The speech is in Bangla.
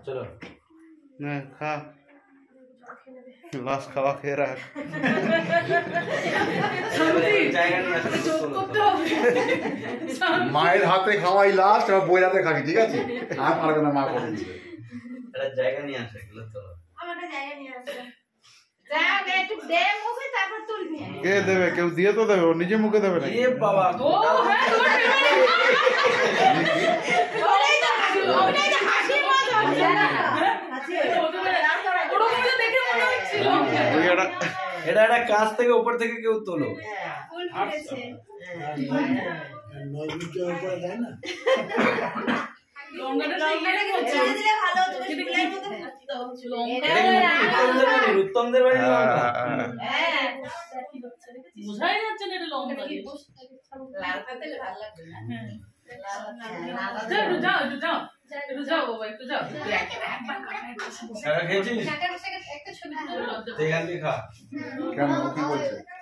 चलो না খা লাস্ট খাওয়া খেয়ে রাখ মায়ের হাতে খাওয়াই লাস্ট আর বই হাতে খাবি ঠিক আছে আর পারবে না মা করে দিবে এটা জায়গা নিয়ে আসে এগুলো তো আমাকে জায়গা নিয়ে আসো যাও গে একটু দে মুখে তারপর তুলবি কে দেবে কেউ দিয়ে তো দেবে ও নিজে মুখে দেবে না এ বাবা ও হ্যাঁ ওটাই তো হাসি মজা হচ্ছে না হাসি ওটা মনে দেখে মনে হচ্ছিল ওই এটা একটা কাছ থেকে উপর থেকে কেউ তোলো ফুল ফুটেছে লঙ্কাটা ছেড়ে দিলে ভালো হতো ফুলের মতো ফুটতো উত্তমদের বাড়ি লঙ্কা হ্যাঁ বুঝাই যাচ্ছে না এটা লঙ্কা লাল পাতে ভালো লাগবে না যাও একটু যাও বাবা একটু যাও খেয়েছিস একটা ছবি তুলে দেখান খা কেন ও কি বলছে